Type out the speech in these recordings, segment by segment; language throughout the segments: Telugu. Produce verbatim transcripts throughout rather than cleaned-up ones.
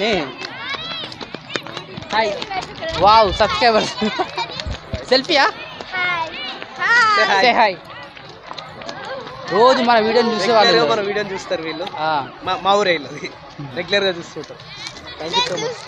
అని. హాయ్ వావ్ సబ్స్క్రైబర్స్ సెల్ఫీయా సే హాయ్. రోజు మన వీడియోని చూసే వాళ్ళు మన వీడియోని చూస్తారు వీళ్ళు. మా ఊరే వీళ్ళది రెగ్యులర్గా చూస్తుంటారు. Thank you so much.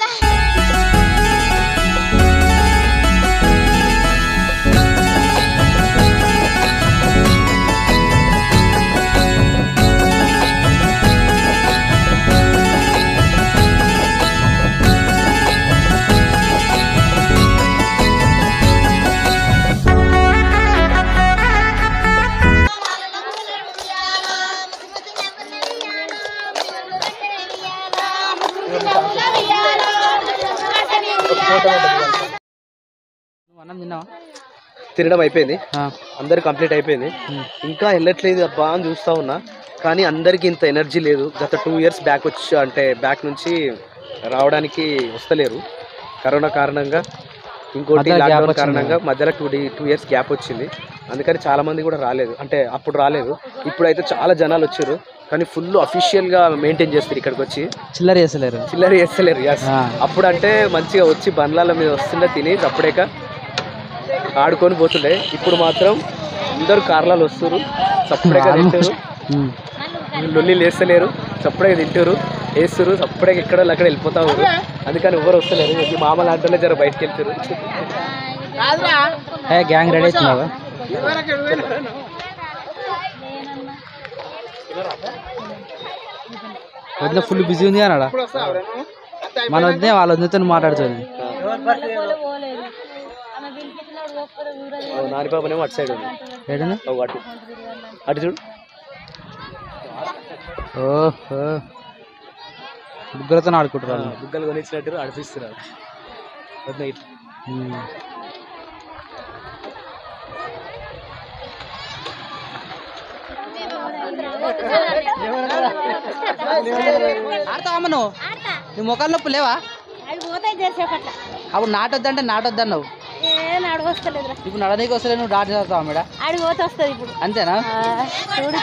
తినడం అయిపోయింది, అందరు కంప్లీట్ అయిపోయింది. ఇంకా వెళ్ళట్లేదు అబ్బా అని చూస్తా ఉన్నా, కానీ అందరికి ఇంత ఎనర్జీ లేదు. గత టూ ఇయర్స్ బ్యాక్ వచ్చి అంటే బ్యాక్ నుంచి రావడానికి వస్తలేరు కరోనా కారణంగా, ఇంకోటి లాక్డౌన్ కారణంగా మధ్యలో టూ డి టూ ఇయర్స్ గ్యాప్ వచ్చింది. అందుకని చాలా మంది కూడా రాలేదు, అంటే అప్పుడు రాలేదు. ఇప్పుడైతే చాలా జనాలు వచ్చారు, కానీ ఫుల్ అఫీషియల్ గా మెయింటైన్ చేస్తారు. ఇక్కడికి వచ్చి చిల్లర చేస్తలేరు చిల్లర చేస్తలేరు అప్పుడు అంటే మంచిగా వచ్చి బండ్లాల మీద వస్తుండే తిని అప్పుడేక ఆడుకొని పోతుండే. ఇప్పుడు మాత్రం అందరు కార్లలో వస్తారు, చప్పుడేగా తింటారు, లొల్లి వేస్తలేరు, చప్పుడేగా తింటారు, వేస్తారు, చప్పుడేగా ఎక్కడ అక్కడ వెళ్ళిపోతా ఉన్నారు. అందుకని ఎవరు వస్తలేరు. ఈ మామూలు ఆటోలో జర బయటకు వెళ్తారు. గ్యాంగ్ రెడీ అవుతున్నావా? వద్ద ఫుల్ బిజీ ఉంది అన్నాడా, మన వద్దే వాళ్ళ వద్దతో మాట్లాడుతుంది. నాని పాపనేమో అటు సైడ్ ఉంది, అటు అటు చూడు. ఓహో బుగ్గలతో ఆడుకుంటారు, బుగ్గలు కొనిచ్చినట్టు ఆడిపిస్తున్నారు. వద్ద ఆడతావమ్మ నువ్వు? నీ ముఖాలు నొప్పి లేవా? అప్పుడు నాటొద్దంటే నాటొద్దన్నావు, ఇప్పుడు నడనీకి వస్తలే, నువ్వు డాట్ చేస్తావా మేడం? అడిగిపోతే వస్తుంది ఇప్పుడు, అంతేనా? చూడు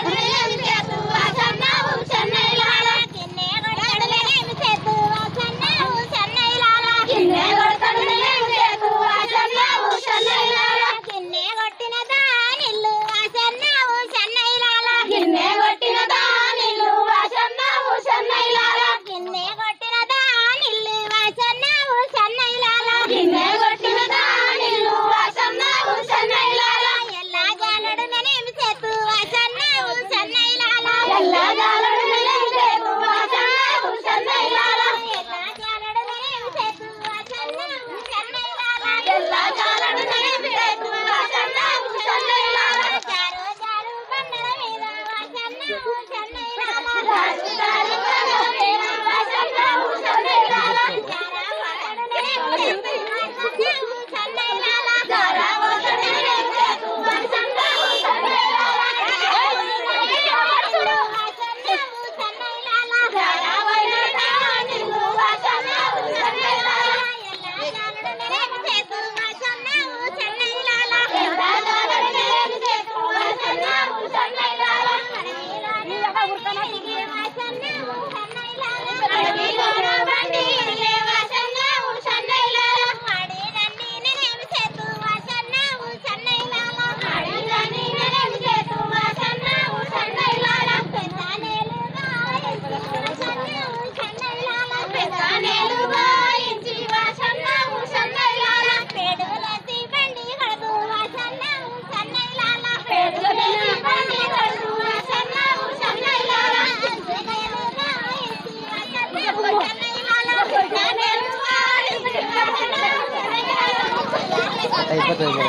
అయిపోతుంది.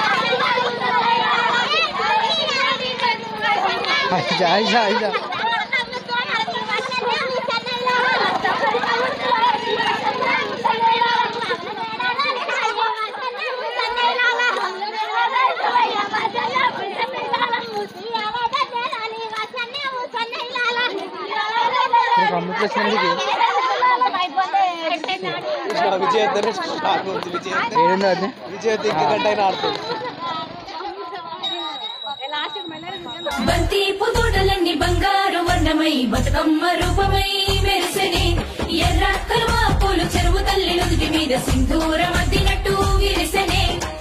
ఆయిజా ఆయిజా ఆయిజా బంతి పుదోటలన్నీ బంగారు వర్ణమై బతుకమ్మ రూపమై మెరిసెని ఎర్ర కలువ పూలు చెరువు తల్లి నుదుటి మీద సింధూరం అద్దినట్టు విరిసెనే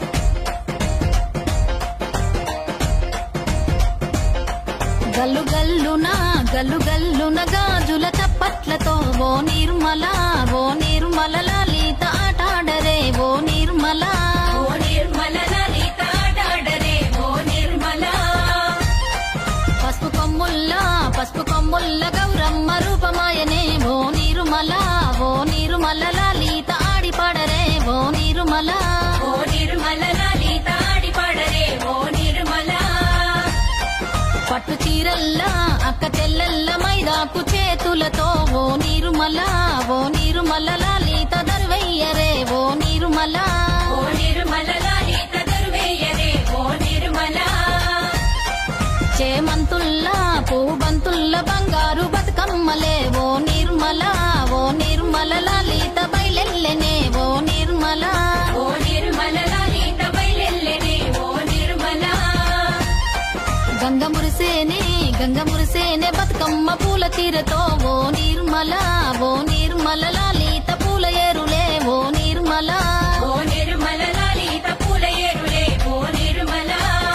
గల్లు గల్లున గల్లు గల్లున గాజుల చప్పట్లతో ఓ నిర్మల ఓ నిర్మల లలిత ఆటాడరే ఓ నిర్మల ఓ నిర్మల లలిత ఆటాడరే ఓ నిర్మల పసుపు కొమ్ముల్ల పసుపు కొమ్ముల్ల గౌరమ్మ రూపమాయనే ఓ నిర్మల ఓ నిర్మల లలిత ఆడిపాడరే ఓ నిర్మల ఓ నిర్మల లలిత ఆడిపాడరే ఓ నిర్మల పట్టు చీరల్లా అక్క చెల్లెల్ల మైదాకు చేతులతో ఓ నిర్మల ఓ నిర్మల లలిత దర్వయ్యరే ఓ నిర్మల ఓ నిర్మల లలిత దర్వేయరే ఓ నిర్మల చేమంతుల్లా పూబంతుల్ల బంగారు బతుకమ్మలే ఓ నిర్మల ఓ నిర్మల లలిత బయలెల్లెనే ఓ నిర్మల ఓ నిర్మల లలిత బయలెల్లెనే ఓ నిర్మల గంగ మురిసేనే గంగ మురిసేనే బతుకమ్మ పూల తీరతో ఓ నిర్మల ఓ నిర్మల లలిత పూల ఏరులే ఓ నిర్మల ఓ నిర్మల లలిత పూల ఏరులే ఓ Nirmala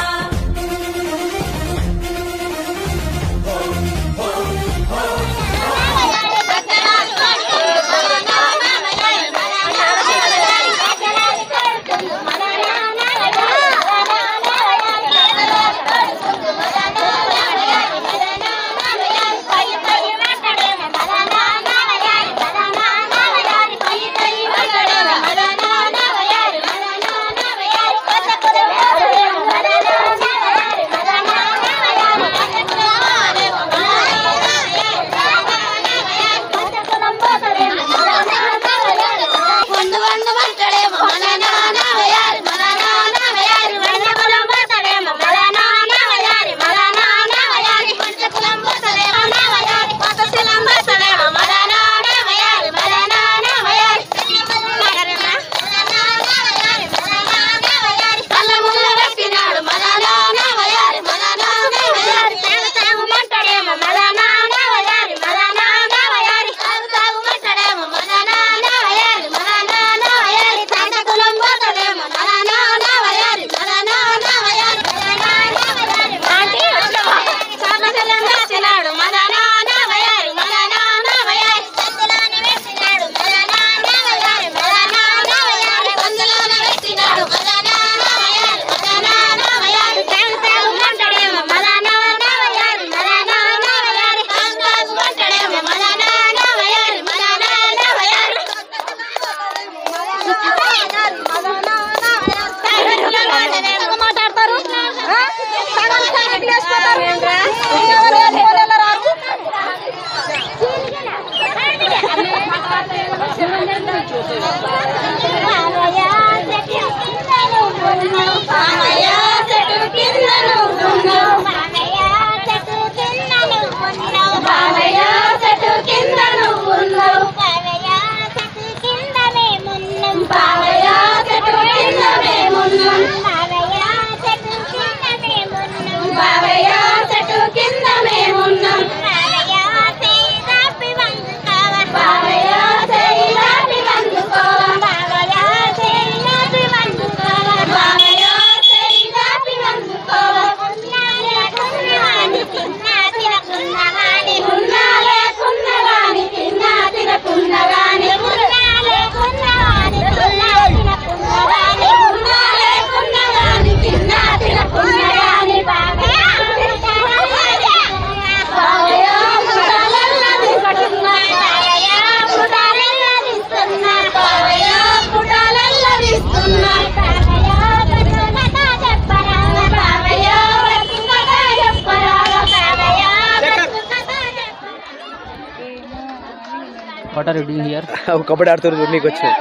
What are you doing here? Kabaddi ఆడుతున్నారు నీకు వచ్చిన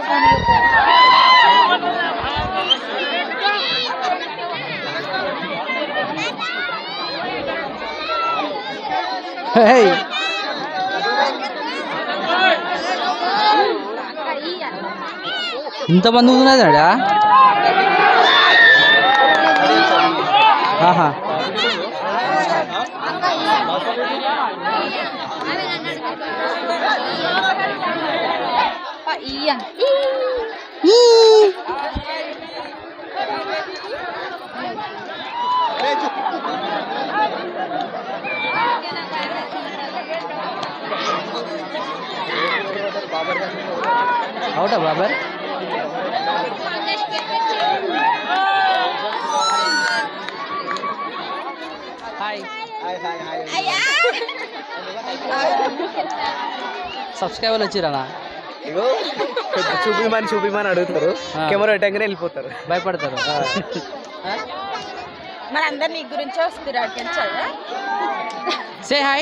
Hey. ఇంతమంది ఉన్నాడా? ఆహా అవుటా బాబర్ హాయ్ సబ్స్క్రైబర్లు వచ్చిరనా ఇగో చూపిమని చూపిమని అడుగుతారు కెమెరా పెట్టగానే వెళ్ళిపోతారు భయపడతారు మరి అందరు నీ గురించే వస్తారు అటెన్షన్ సే హాయ్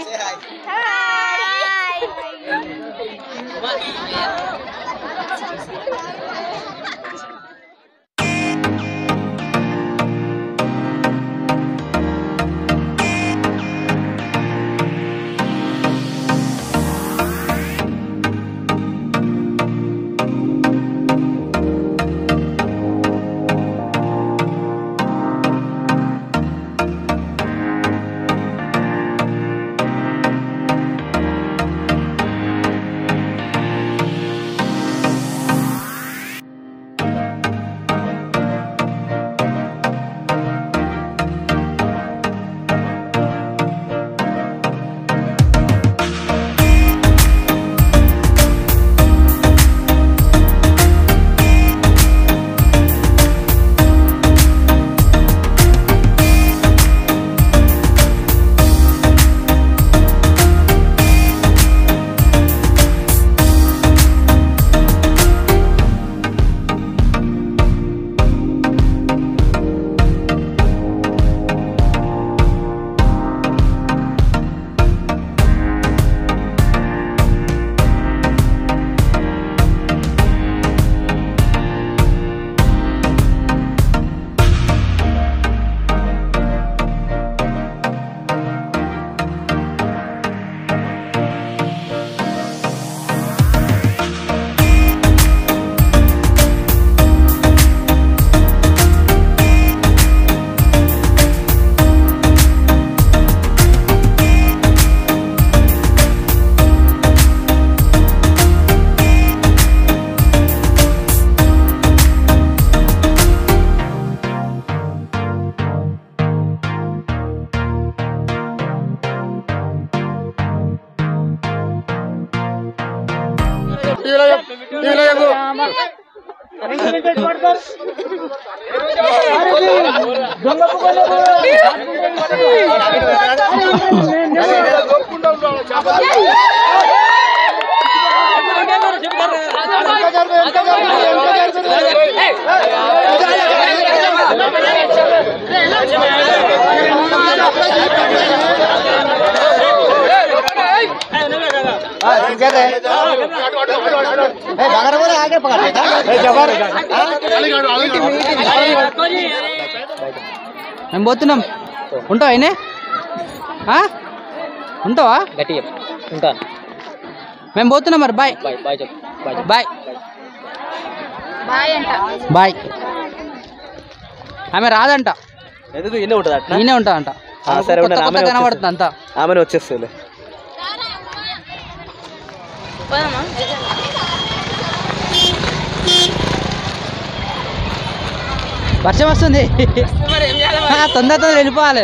మేము పోతున్నాం. ఉంటావా అయినా ఉంటావా? గట్టిగా ఉంటాను. మేము పోతున్నాం మరి. బాయ్ బాయ్ బాయ్ చెప్పు. బాయ్ బాయ్ బాయ్ అంట. బాయ్. ఆమె రాదంట. ఎందుకు ఈయనే ఉంటుంది అట్లా? ఈయనే ఉంటాదంట. సరే కనబడుతుంది అంతా. ఆమెను వచ్చేస్తుంది. వర్షం వస్తుంది. తొందర తొందర వెళ్ళిపోవాలి.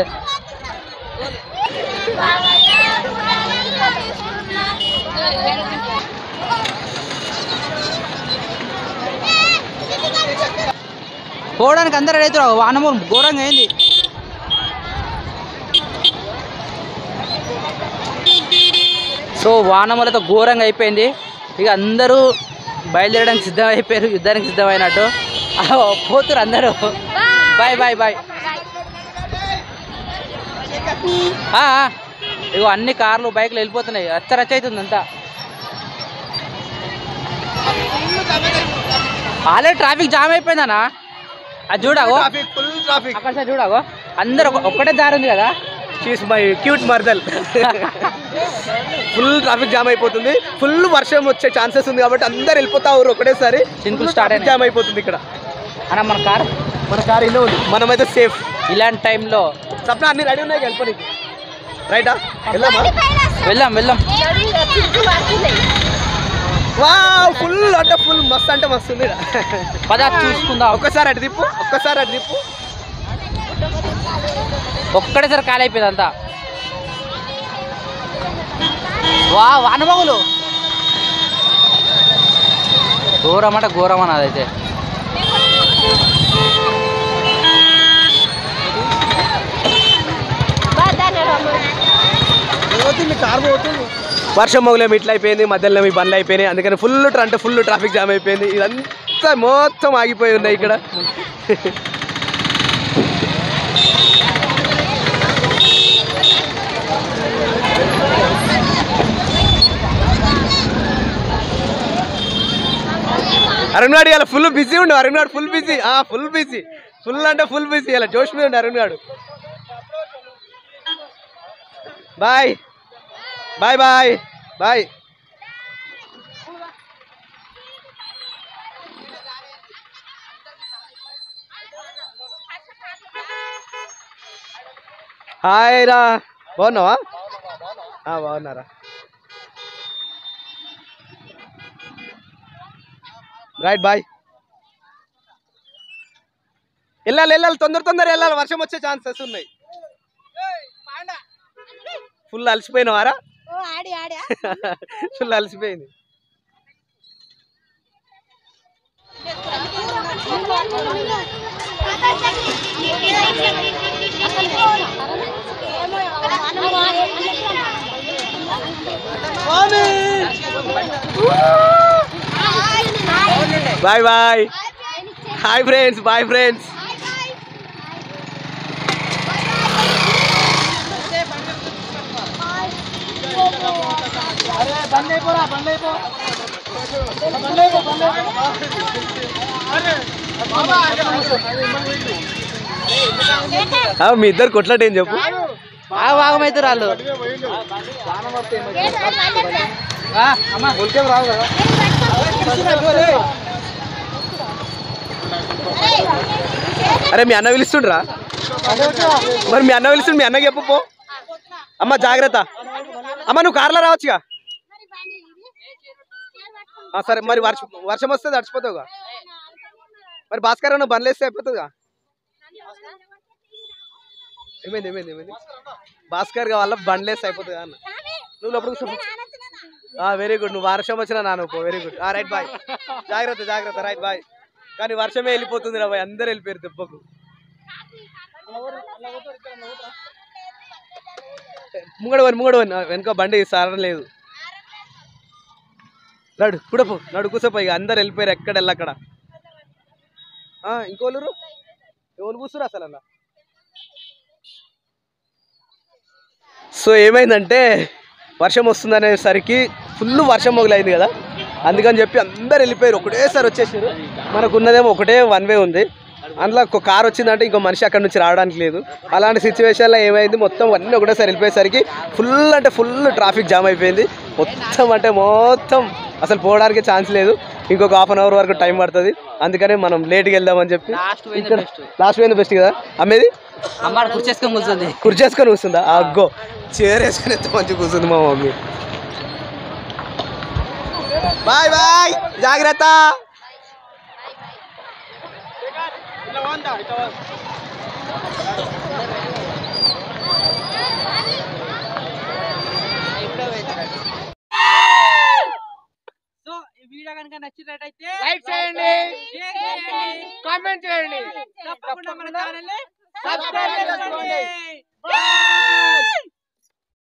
పోవడానికి అందరు రైతులు వానమూలు ఘోరంగా అయింది. సో వానమూలతో ఘోరంగా అయిపోయింది. ఇక అందరూ బయలుదేరడానికి సిద్ధమైపోయారు, యుద్ధానికి సిద్ధమైనట్టు పోతురు అందరూ. Bye bye bye. ఇగో అన్ని కార్లు బైక్లు వెళ్ళిపోతున్నాయి. రచ్చ రచ్చ అవుతుంది అంతా. ఆల్రెడీ ట్రాఫిక్ జామ్ అయిపోయిందనా. అది చూడాగో అక్కడ సార్ చూడాగో అందరు ఒక్కటే దారి ఉంది కదా. షీస్ మై క్యూట్ మర్దల్. ఫుల్ ట్రాఫిక్ జామ్ అయిపోతుంది. ఫుల్ వర్షం వచ్చే ఛాన్సెస్ ఉంది కాబట్టి అందరు వెళ్ళిపోతారు ఒకటేసారి. సింపుల్ స్టార్ట్ జామ్ అయిపోతుంది ఇక్కడ. అన్న మన కార్ మన కార్ ఇల్లు ఉంది. మనమైతే సేఫ్. ఇలాంటి టైంలో సప్న అన్ని రెడీ ఉన్నాయి వెళ్ళిపోయి. రైటా వెళ్దామా? వెళ్దాం వెళ్దాం. వావ్ ఫుల్ అంటే ఫుల్ మస్తు అంటే మస్తు ఉంది. పద చూసుకుందాం. ఒక్కసారి అటు తిప్పు, ఒక్కసారి అటు తిప్పు. ఒక్కడేసారి ఖాళీ అయిపోయింది అంతా. వా వానమగులు ఘోరం అంటే ఘోరం అని అదైతే. వర్షం మొగలేము ఇట్లా అయిపోయింది, మధ్యలో మీ బండ్లు అయిపోయినాయి, అందుకని ఫుల్ అంటే ఫుల్ ట్రాఫిక్ జామ్ అయిపోయింది. ఇదంతా మొత్తం ఆగిపోయి ఉన్నాయి ఇక్కడ. అరుణ్ గాడు ఇలా ఫుల్ బిజీ ఉండు. అరుణ్ గాడు full busy, full busy, full అంటే ఫుల్ బిజీ. ఇలా జోష్ మీద ఉండు అరుణ్ గాడు. Bye bye bye bye. Hi రా, బాగున్నావా? బాగున్నారా? Right bye. వెళ్ళాలి వెళ్ళాలి, తొందర తొందర వెళ్ళాలి, వర్షం వచ్చే ఛాన్సెస్ ఉన్నాయి. ఫుల్ అలసిపోయినావారా? ఫుల్ అలసిపోయింది. Bye bye. Hi friends, bye friends. మీ ఇద్దరు కొట్లాట ఏం చెప్పు. భాగమైతే రాళ్ళు అరే మీ అన్న పిలుస్తుండ్రా? మరి మీ అన్న పిలుస్తుండు, మీ అన్నకి చెప్పు పో. అమ్మ జాగ్రత్త. అమ్మ నువ్వు కార్లో రావచ్చుగా. సరే మరి వర్షం వర్షం వస్తే తడిచిపోతావుగా. మరి భాస్కర్ నువ్వు బండ్లు వేస్తే అయిపోతుందిగా. ఏమైంది ఏమైంది ఏమైంది? భాస్కర్ వాళ్ళ బండ్లు వేస్తే అయిపోతుంది అన్న. నువ్వు లోపల కూర్చో. Very good. నువ్వు వర్షం వచ్చినా నాన్న పో. Very good. Right bye. జాగ్రత్త జాగ్రత్త. Right bye. కానీ వర్షమే వెళ్ళిపోతుంది రా బాయ్, అందరు వెళ్ళిపోయారు దెబ్బకు. ముంగడవని ముంగడవని వెనుక బండి సారం లేదు. నడు కూడపో, నడు కూసపోయి. అందరు వెళ్ళిపోయారు, ఎక్కడ వెళ్ళక్కడ. ఇంకోళ్ళు ఎవరు కూర్చురు అసలు అలా. సో ఏమైందంటే వర్షం వస్తుందనేసరికి ఫుల్ వర్షం మొదలైంది కదా, అందుకని చెప్పి అందరు వెళ్ళిపోయారు, ఒకటేసారి వచ్చేసారు. మనకు ఉన్నదేమో ఒకటే వన్ వే ఉంది, అందులో ఒక కార్ వచ్చిందంటే ఇంకో మనిషి అక్కడ నుంచి రావడానికి లేదు. అలాంటి సిచ్యువేషన్లో ఏమైంది, మొత్తం అన్నీ ఒకటేసారి వెళ్ళిపోయేసరికి ఫుల్ అంటే ఫుల్ ట్రాఫిక్ జామ్ అయిపోయింది. మొత్తం అంటే మొత్తం అసలు పోవడానికి ఛాన్స్ లేదు. ఇంకొక హాఫ్ అన్ అవర్ వరకు టైం పడుతుంది, అందుకని మనం లేట్గా వెళ్దామని చెప్పి. ఇక్కడ లాస్ట్ పోయింది బెస్ట్ కదా. అమ్మేది కుర్చేసుకొని కూర్చుంది, కుర్చేసుకొని కూర్చుందా? అగ్గో చైర్ వేసుకొని ఎంత మంచిగా కూర్చుంది మా మమ్మీ. బాయ్ బాయ్, జాగ్రత్త. సో ఈ వీడియో కనుక నచ్చినట్టయితే లైక్ చేయండి, కామెంట్ చేయండి, తప్పకుండా మన ఛానల్ ని సబ్స్క్రైబ్ చేసుకోండి. బాయ్.